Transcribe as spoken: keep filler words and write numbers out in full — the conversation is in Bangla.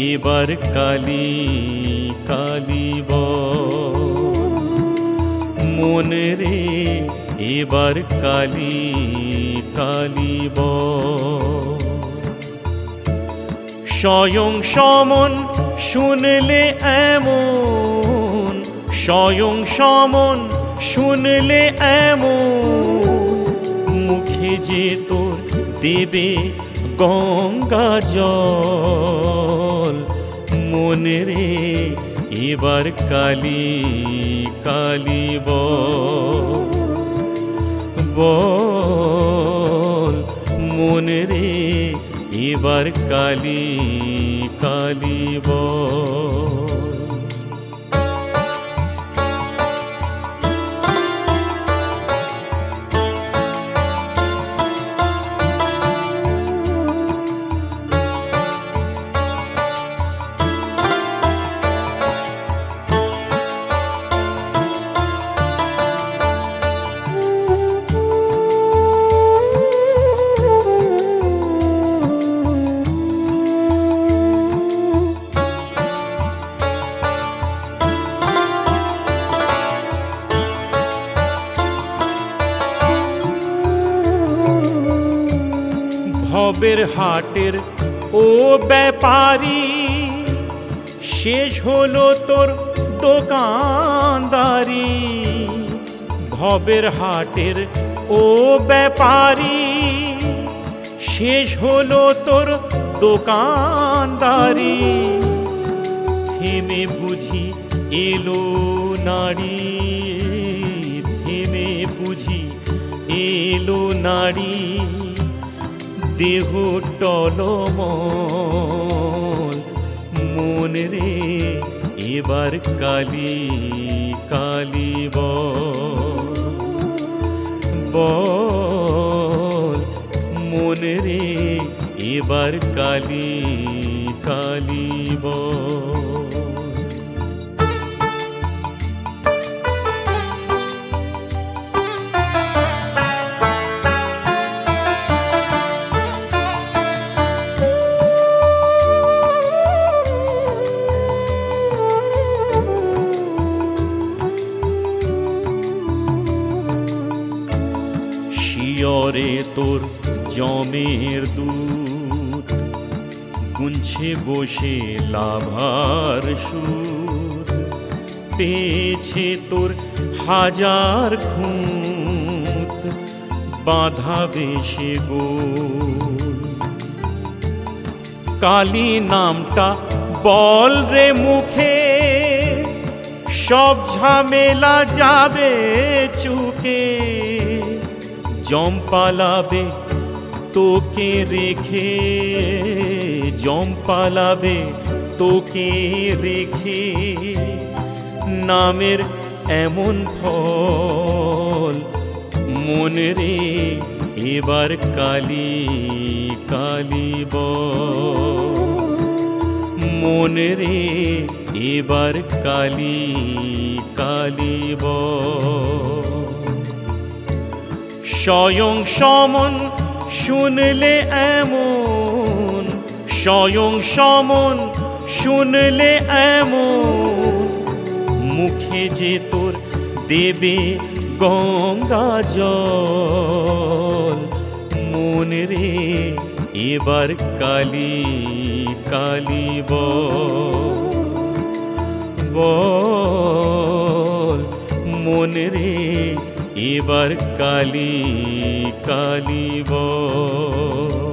এবার কালি কালি বল মন রে এবার কালি কালি বল স্বয়ং সমন শুনলে এমন স্বয়ং সমন শুনলে এমন মুখে যে তোর দেবে গঙ্গা জল মন রে এবার কালি কালি বল বল মন রে এবার কালি কালি বল ভবের হাটের ও ব্যাপারী শেষ হলো তোর দোকানদারি ভবের হাটের ও ব্যাপারী শেষ হলো তোর দোকানদারি থেমে বুঝি এলো নারী থেমে বুঝি এলো নারী দেহ টলমল মন রে এবার কালি কালি বল মন রে এবার কালি কালি বল শিয়রে তোর জমের দুধ গুনছে বসে লাভার সুদ পেয়েছে তোর হাজার খুঁত বাঁধা বেশে গোল কালী নামটা বল রে মুখে সব ঝামেলা যাবে চুকে জম পালাবে তোকে রেখে জম পালাবে তোকে রেখে নামের এমন ফল মন রে এবার কালি কালি বল মন রে এবার কালি কালি বল স্বয়ং সমন শুনলে এমন স্বয়ং সমন শুনলে এমন মুখে যে তোর দেবে গঙ্গা জল মন রে এবার কালি কালি বল মন রে এবার কালি কালি বল।